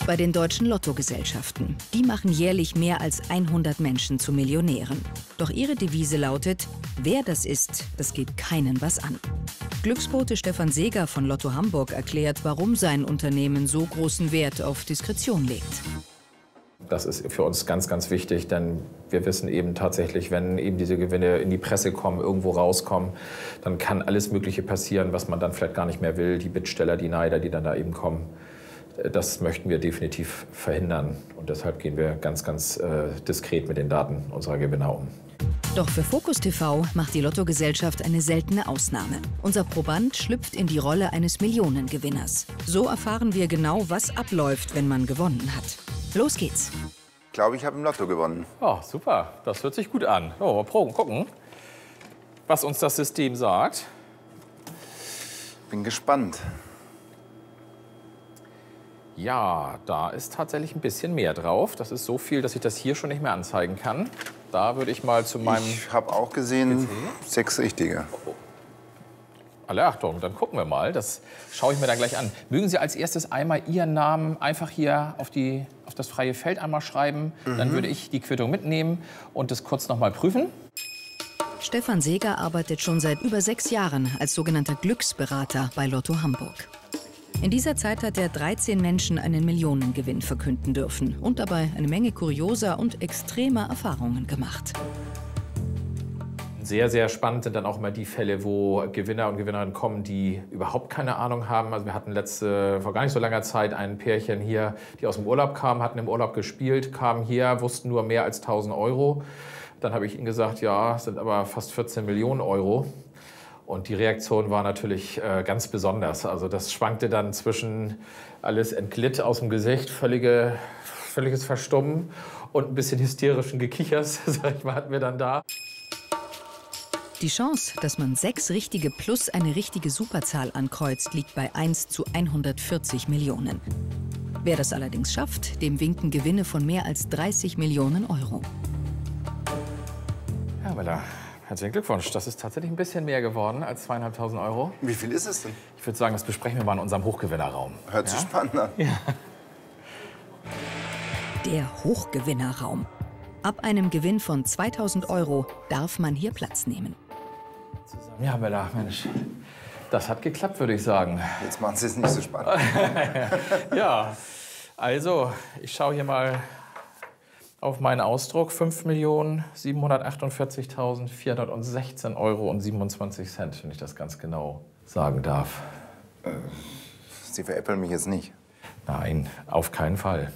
bei den deutschen Lottogesellschaften. Die machen jährlich mehr als 100 Menschen zu Millionären. Doch ihre Devise lautet: Wer das ist, das geht keinen was an. Glücksbote Stefan Seeger von Lotto Hamburg erklärt, warum sein Unternehmen so großen Wert auf Diskretion legt. Das ist für uns ganz, ganz wichtig, denn wir wissen eben tatsächlich, wenn eben diese Gewinne in die Presse kommen, irgendwo rauskommen, dann kann alles Mögliche passieren, was man dann vielleicht gar nicht mehr will. Die Bittsteller, die Neider, die dann da eben kommen, das möchten wir definitiv verhindern. Und deshalb gehen wir ganz, ganz diskret mit den Daten unserer Gewinner um. Doch für Focus TV macht die Lottogesellschaft eine seltene Ausnahme. Unser Proband schlüpft in die Rolle eines Millionengewinners. So erfahren wir genau, was abläuft, wenn man gewonnen hat. Los geht's. Ich glaube, ich habe im Lotto gewonnen. Oh, super. Das hört sich gut an. Oh, mal proben, gucken, was uns das System sagt. Bin gespannt. Ja, da ist tatsächlich ein bisschen mehr drauf. Das ist so viel, dass ich das hier schon nicht mehr anzeigen kann. Da würde ich mal zu meinem... Ich habe auch gesehen, 6 richtige. Oh. Alle Achtung, dann gucken wir mal. Das schaue ich mir dann gleich an. Mögen Sie als erstes einmal Ihren Namen einfach hier auf das freie Feld einmal schreiben. Dann würde ich die Quittung mitnehmen und das kurz noch mal prüfen. Stefan Seeger arbeitet schon seit über 6 Jahren als sogenannter Glücksberater bei Lotto Hamburg. In dieser Zeit hat er 13 Menschen einen Millionengewinn verkünden dürfen und dabei eine Menge kurioser und extremer Erfahrungen gemacht. Sehr, sehr spannend sind dann auch immer die Fälle, wo Gewinner und Gewinnerinnen kommen, die überhaupt keine Ahnung haben. Also wir hatten vor gar nicht so langer Zeit ein Pärchen hier, die aus dem Urlaub kamen, hatten im Urlaub gespielt, kamen hier, wussten nur mehr als 1.000 Euro. Dann habe ich ihnen gesagt, ja, es sind aber fast 14 Millionen Euro. Und die Reaktion war natürlich ganz besonders. Also das schwankte dann zwischen alles entglitt aus dem Gesicht, völliges Verstummen und ein bisschen hysterischen Gekichers, sag ich mal, hatten wir dann da. Die Chance, dass man 6 richtige plus eine richtige Superzahl ankreuzt, liegt bei 1 zu 140 Millionen. Wer das allerdings schafft, dem winken Gewinne von mehr als 30 Millionen Euro. Ja, Bella, herzlichen Glückwunsch. Das ist tatsächlich ein bisschen mehr geworden als 2.500 Euro. Wie viel ist es denn? Ich würde sagen, das besprechen wir mal in unserem Hochgewinnerraum. Hört sich spannend an. Ja. Der Hochgewinnerraum. Ab einem Gewinn von 2.000 Euro darf man hier Platz nehmen. Ja, Bella, Mensch, das hat geklappt, würde ich sagen. Jetzt machen Sie es nicht so spannend. Ja, also, ich schaue hier mal auf meinen Ausdruck. 5.748.416,27 Euro, wenn ich das ganz genau sagen darf. Sie veräppeln mich jetzt nicht. Nein, auf keinen Fall.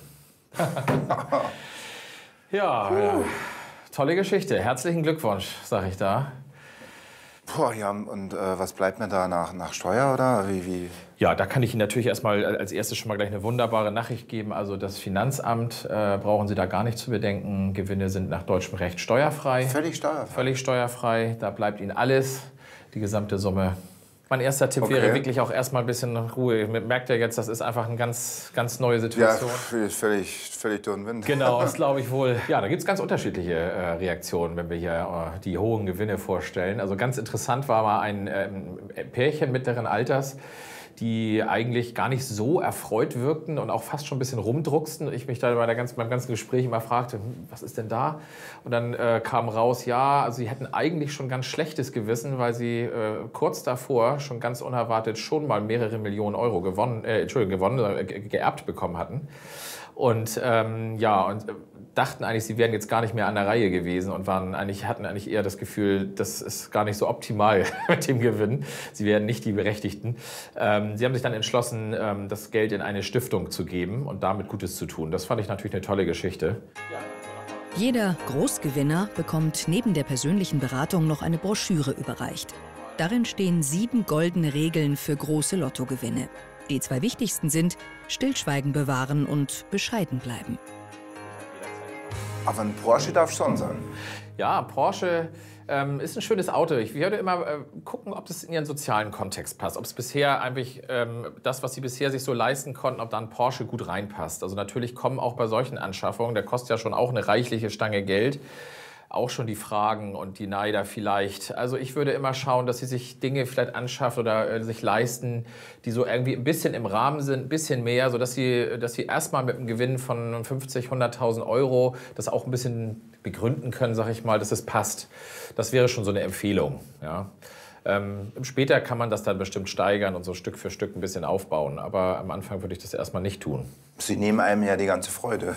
Ja, tolle Geschichte. Herzlichen Glückwunsch, sag ich da. Boah, ja, und was bleibt mir da nach Steuer, oder? Wie? Ja, da kann ich Ihnen natürlich erstmal als erstes schon mal gleich eine wunderbare Nachricht geben. Also das Finanzamt brauchen Sie da gar nicht zu bedenken. Gewinne sind nach deutschem Recht steuerfrei. Völlig steuerfrei? Völlig steuerfrei. Da bleibt Ihnen alles, die gesamte Summe. Mein erster Tipp wäre wirklich auch erstmal ein bisschen Ruhe. Ihr merkt ja jetzt, das ist einfach eine ganz neue Situation. Ja, völlig durch den Wind. Genau, das glaube ich wohl. Ja, da gibt es ganz unterschiedliche Reaktionen, wenn wir hier die hohen Gewinne vorstellen. Also ganz interessant war mal ein Pärchen mittleren Alters, die eigentlich gar nicht so erfreut wirkten und auch fast schon ein bisschen rumdrucksten. Ich mich da beim ganzen Gespräch immer fragte, was ist denn da? Und dann kam raus, ja, also sie hätten eigentlich schon ganz schlechtes Gewissen, weil sie kurz davor schon ganz unerwartet schon mal mehrere Millionen Euro geerbt bekommen hatten. Und dachten eigentlich, sie wären jetzt gar nicht mehr an der Reihe gewesen und hatten eigentlich eher das Gefühl, das ist gar nicht so optimal mit dem Gewinn. Sie wären nicht die Berechtigten. Sie haben sich dann entschlossen, das Geld in eine Stiftung zu geben und damit Gutes zu tun. Das fand ich natürlich eine tolle Geschichte. Jeder Großgewinner bekommt neben der persönlichen Beratung noch eine Broschüre überreicht. Darin stehen 7 goldene Regeln für große Lottogewinne. Die 2 wichtigsten sind: Stillschweigen bewahren und bescheiden bleiben. Aber ein Porsche darf schon sein. Ja, Porsche ist ein schönes Auto. Ich würde immer gucken, ob das in Ihren sozialen Kontext passt. Ob es bisher eigentlich das, was Sie bisher sich so leisten konnten, ob da ein Porsche gut reinpasst. Also natürlich kommen auch bei solchen Anschaffungen, der kostet ja schon auch eine reichliche Stange Geld, auch schon die Fragen und die Neider vielleicht. Also ich würde immer schauen, dass sie sich Dinge vielleicht anschaffen oder sich leisten, die so irgendwie ein bisschen im Rahmen sind, ein bisschen mehr, sodass sie erstmal mit einem Gewinn von 50.000, 100.000 Euro das auch ein bisschen begründen können, sag ich mal, dass es passt. Das wäre schon so eine Empfehlung. Ja. Später kann man das dann bestimmt steigern und so Stück für Stück ein bisschen aufbauen. Aber am Anfang würde ich das erstmal nicht tun. Sie nehmen einem ja die ganze Freude.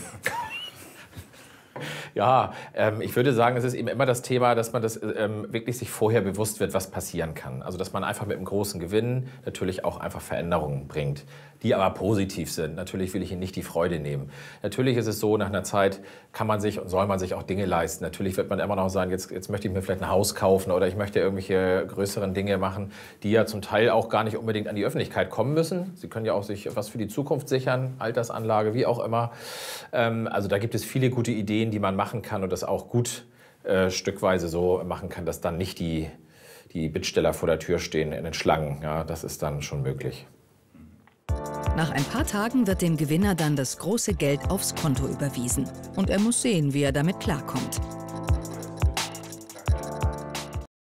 Ja, ich würde sagen, es ist eben immer das Thema, dass man das wirklich sich vorher bewusst wird, was passieren kann. Also dass man einfach mit einem großen Gewinn natürlich auch einfach Veränderungen bringt, die aber positiv sind. Natürlich will ich Ihnen nicht die Freude nehmen. Natürlich ist es so, nach einer Zeit kann man sich und soll man sich auch Dinge leisten. Natürlich wird man immer noch sagen, jetzt möchte ich mir vielleicht ein Haus kaufen oder ich möchte irgendwelche größeren Dinge machen, die ja zum Teil auch gar nicht unbedingt an die Öffentlichkeit kommen müssen. Sie können ja auch sich was für die Zukunft sichern, Altersanlage, wie auch immer. Also da gibt es viele gute Ideen, die man machen kann und das auch gut stückweise so machen kann, dass dann nicht die Bittsteller vor der Tür stehen in den Schlangen. Ja, das ist dann schon möglich. Nach ein paar Tagen wird dem Gewinner dann das große Geld aufs Konto überwiesen. Und er muss sehen, wie er damit klarkommt.